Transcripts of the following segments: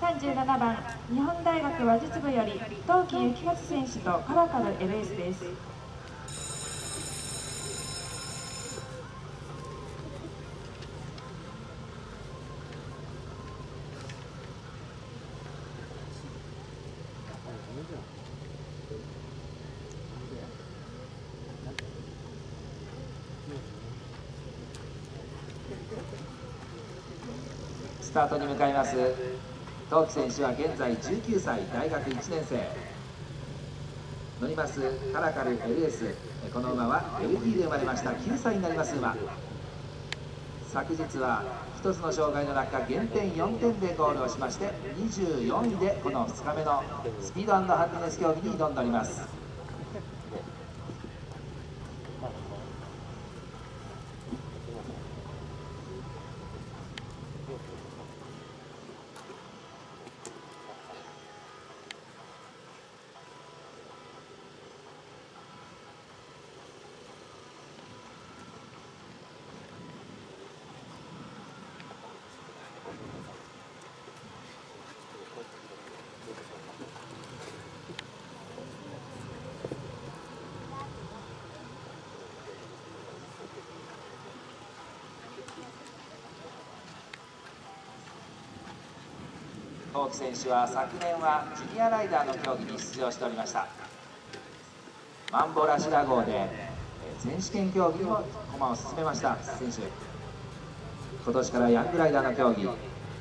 37番日本大学話術部より東木幸和選手とカラカル LS です。 スタートに向かいます。東木選手は現在19歳、大学1年生。乗りますカラカル LS、 この馬はベルギーで生まれました9歳になります馬。昨日は1つの障害の落下減点4点でゴールをしまして、24位でこの2日目のスピード&ハンディネス競技に挑んでおります。東木選手は昨年はジュニアライダーの競技に出場しておりました。マンボラシュラ号で選手権競技にも駒を進めました選手。今年からヤングライダーの競技、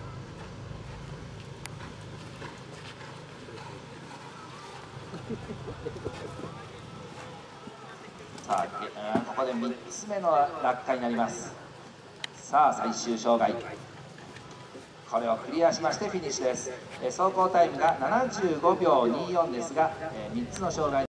さあここで3つ目の落下になります。さあ最終障害、これをクリアしましてフィニッシュです。走行タイムが75秒24ですが、3つの障害